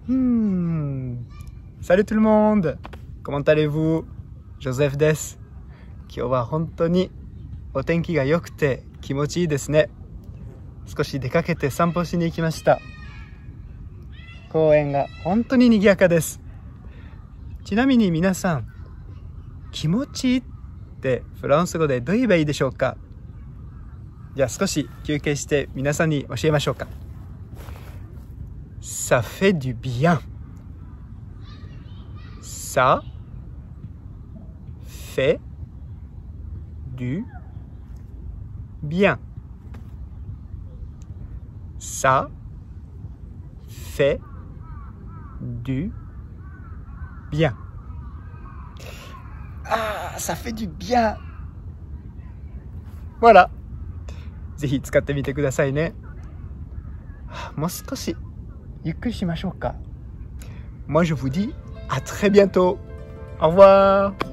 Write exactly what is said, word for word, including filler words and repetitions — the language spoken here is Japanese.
Hmm. Salut tout le monde! Comment allez-vous? Joseph です。今日は本当にお天気が良くて気持ちいいですね。少し出かけて散歩しに行きました。公園が本当に賑やかです。ちなみに皆さん、気持ちいいってフランス語でどう言えばいいでしょうか？じゃあ少し休憩して皆さんに教えましょうか。Ça fait du bien. Ça fait du bien. Ça fait du bien. Ah, ça fait du bien. Voilà. ぜひ使ってみてくださいね。もう少しゆっくりしましょうか。Moi je vous dis à très bientôt. Au revoir.